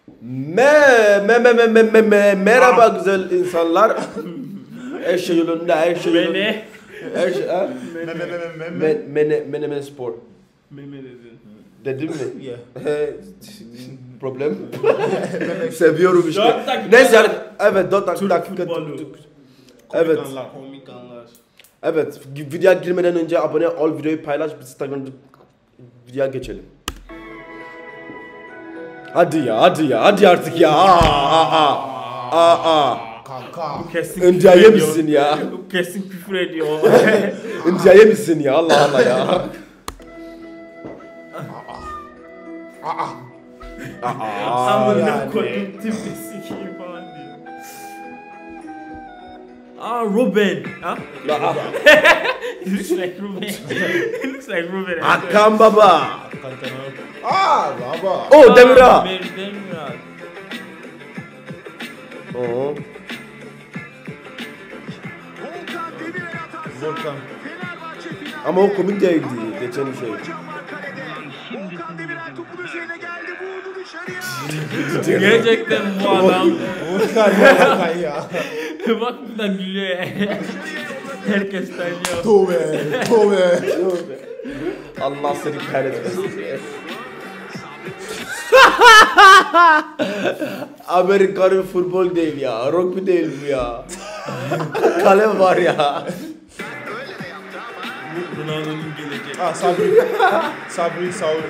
Merhaba güzel insanlar. Her şey yolunda, her şey yolunda. Her şey, ha? Menemen spor. Meme dedin. Dedim mi? Yeah. Problem. Seviyorum işte. 4 dakika. Neyse yani, evet 4 dakika. Futbolu. Evet. Komik anlar. Evet, videoya girmeden önce abone ol, videoyu paylaş, biz Instagram'da videoya geçelim. Hadi artık ya. Kanka. Bu kesin India'ya küfür ediyor. misin ya? Bu kesin küfür ediyor. India'ya misin ya? Allah ya. Amına yani. koydum tipisi kim falan diyor. Ruben. Ha? It looks like Ruben. It looks like Ruben. Hakan Baba. Baba. Oh Demira. Demira. Oo. Volkan. Ama o komik değildi geçen şey. Gerçekten bu adam. Volkan ya. Bak buradan gülüyor ya. Herkes tanıyor. Tövbe. Allah seni kahretmesin. Amerikan futbol değil ya, rugby değil bu ya. Kalem var ya. Ronaldo'nun gelecek. Sabri.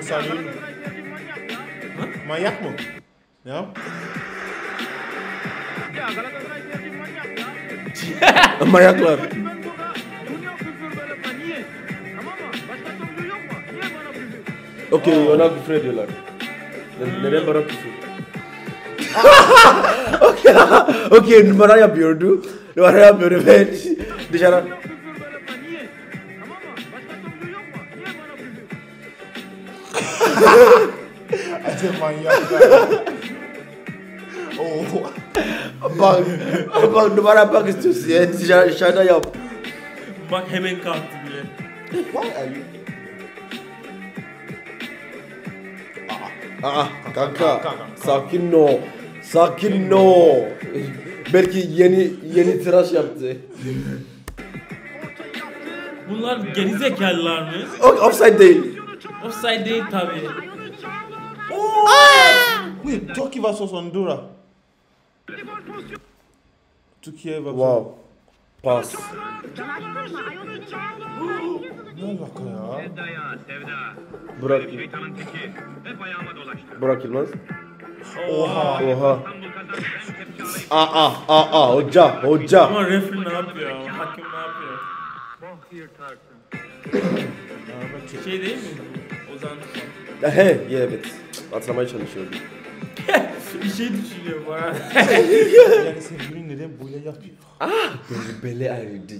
Manyak mı? Ya? Manyaklar. Okey, ona küfür ediyorlar. Neden bana küfür? Okey, numara yapıyordu ve dışarı... Acı manyak. Bak numara yapmak istiyorsun ya, dışarıda yap. Bak hemen kalktı bile. Kanka, sakin ol. Belki yeni tıraş yaptı. Bunlar gerizekalılar mı? Offside değil. Offside değil tabi. Wait, Turkey vs Honduras. Türkiye vs. Wow. Pas. Ne alaka ya? Burak Yılmaz. Oha. Hoca. Ama referee ne yapıyor? Hakem ne yapıyor? Şey değil mi? Ozan Tufan. Evet. Hatırlamaya çalışıyordum. Bir şey düşünüyor bana. Yani sevgilin neden böyle yapıyor? Beli ayrıydı.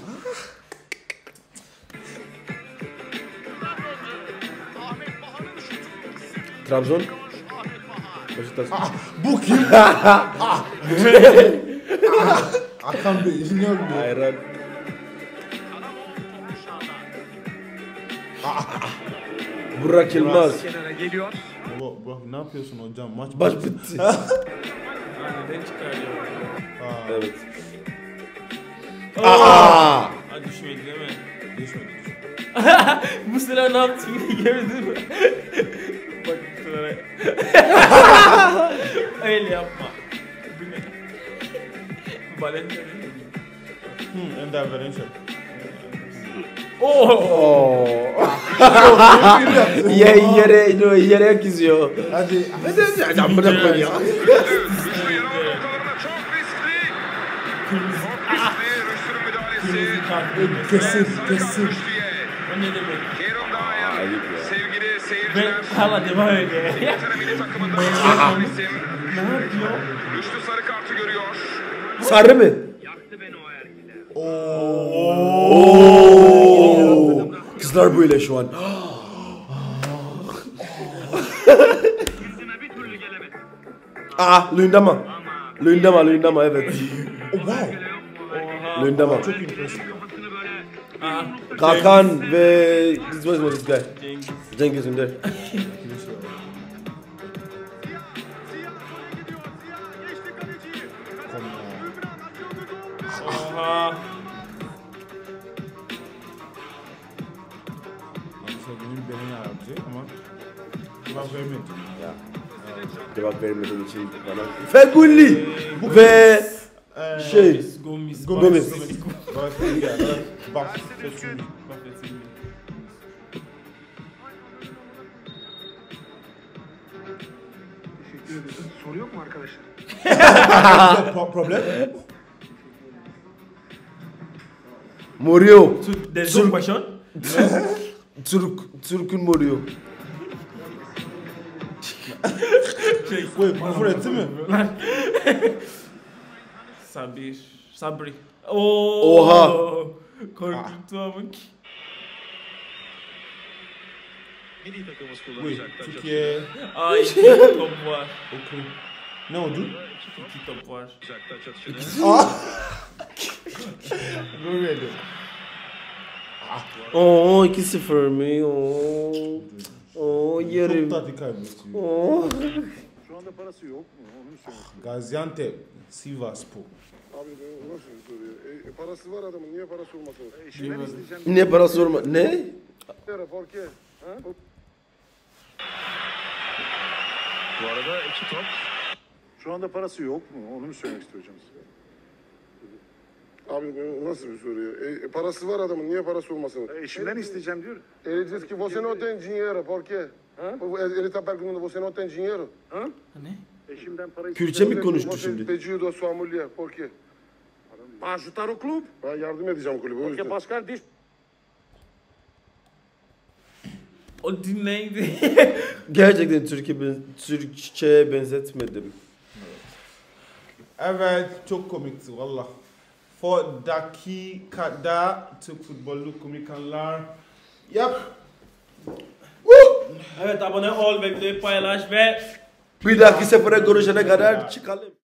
Trabzon. Beşiktaş. Bu kim? Hakan Bey, ne oldu? Hayran. Burak Yılmaz. Bak ne yapıyorsun hocam? Maç bitti. Neden çıkarıyor? Evet. Ha, düşmedi değil mi? Geçmedi. Bu sıra ne yaptı gördün mü? Bak şuraya. Öyle yapma. Bu ne? Valente değil mi? Ender Valencia. Yere giziyor. Hadi. Adam bırak beni ya. Kırmızı kart. Kesin. O ne demek? Ayıp ya. Sevgili Ve seyirciler, hala devam ediyor. milli takımında Ne isim yapıyor? güçlü sarı kartı görüyor. Sarı mı? Yaktı beni o erkekler. Kızlar böyle şu an. İzine bir türlü gelemedi. Luyendama evet. Wow. Luyendama. Çok impressive. Kafasını böyle Hakan ve this guy. Cengiz. Cengiz Ünder. Oha. Arkadaşlar benim beni yardımcı ama cevap vermedim. Ya. Cevap vermediğim için bana. Feguli ve şey. Gomis. Gomis. Bak sen gel. Bak seçim. Teşekkür ederim. Soru yok mu arkadaşlar? Problem? Mourinho. There's no question. Türk'ün Mourinho. Koy küfür etti mi? Sabri. Oo. Oha. Korkuttu amık. Milli takımımız Koy kullanacak. Türkiye. Aa, iki top var. Okey. Ne oldu? İki top var. Taç atışını. Görmedim. Oo 2-0 mi? Oo yerim. Çok tadı kaybediyor. Oo. Şu anda parası yok mu? Onu söyle. Gaziantep, Sivasspor. Abi bu nasıl bir soru ya? Parası var adamın. Niye parası olmasın? Eşimden isteyeceğim. Ne para sorma. Ne? Yara Forke. Ha? Bu arada iki top. Şu anda parası yok mu? Onu mu söylemek istiyorum size? Abi bu nasıl bir soru ya? Parası var adamın. Niye parası olmasın? Eşimden isteyeceğim diyor. Ele diz que você não tem dinheiro. Por quê? Ele está perguntando, você não tem dinheiro? Ne? Eşimden para Kürtçe mi konuştu Você şimdi? pediu da sua mulher. Por quê? Para ajudar o clube. Ben yardım edeceğim kulübe. O Porque yüzden. Pascal diz. O dinleydi. Gerçekten Türkçe'ye benzetmedim. Evet, çok komikti valla. For dakikada Türk futbolu komikanlar. Yap. Evet, abone ol ve videoyu paylaş ve Bir dahaki sefere görüşene kadar çıkalım.